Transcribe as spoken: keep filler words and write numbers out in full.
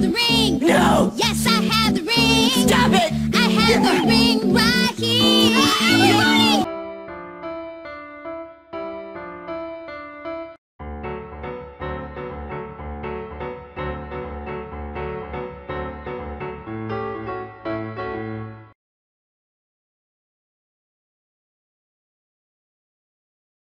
have the ring. No! Yes, I have the ring. Stop it! I have the ring right